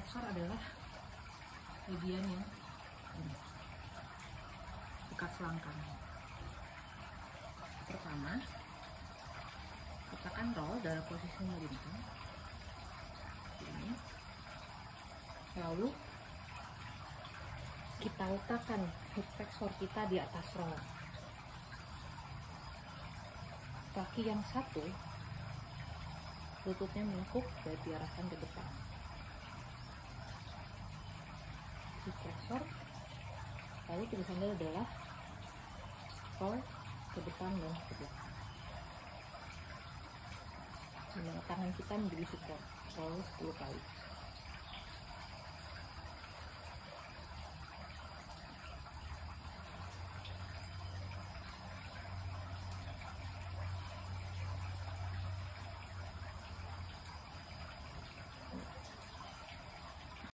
flexor adalah bagian yang dekat selangkang. Pertama, kita akan roll dalam posisi melintang ini, lalu kita letakkan hip flexor kita di atas roll. Kaki yang satu lututnya menekuk dan diarahkan ke depan. Hip flexor, lalu tulisannya adalah roll ke depan dan ke belakang. Tangan kita menjadi support, roll 10 kali.